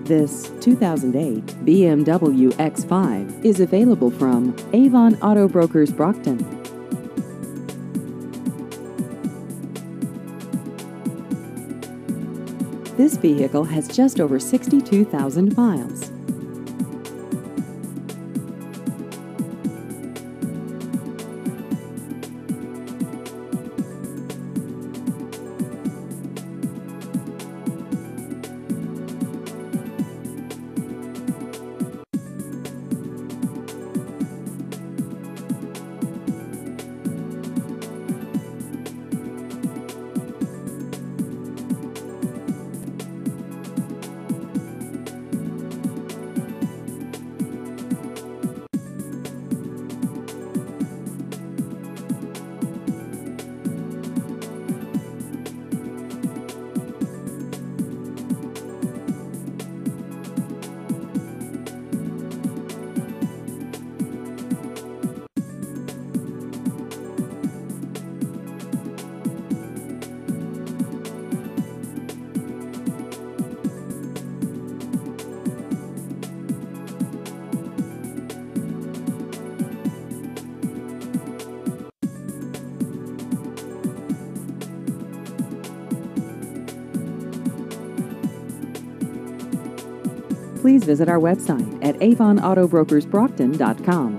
This 2008 BMW X5 is available from Avon Auto Brokers Brockton. This vehicle has just over 62,000 miles. Please visit our website at avonautobrokersbrockton.com.